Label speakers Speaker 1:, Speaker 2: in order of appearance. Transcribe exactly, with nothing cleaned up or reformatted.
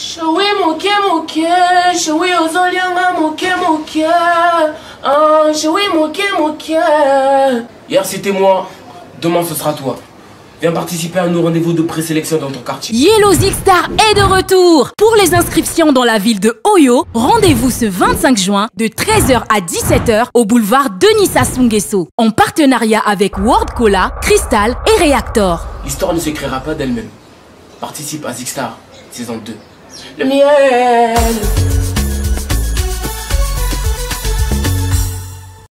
Speaker 1: Shawi moke moke, shawi ozolianga moke moke, ah, shawi moke moke. Hier c'était moi, demain ce sera toi. Viens participer à nos rendez-vous de présélection dans ton quartier.
Speaker 2: Yellow Zixstar est de retour. Pour les inscriptions dans la ville de Oyo, rendez-vous ce vingt-cinq juin de treize heures à dix-sept heures au boulevard Denis Sassou Nguesso, en partenariat avec World Cola, Crystal et Reactor.
Speaker 1: L'histoire ne s'écrira pas d'elle-même. Participe à Zixstar, saison deux. Le miel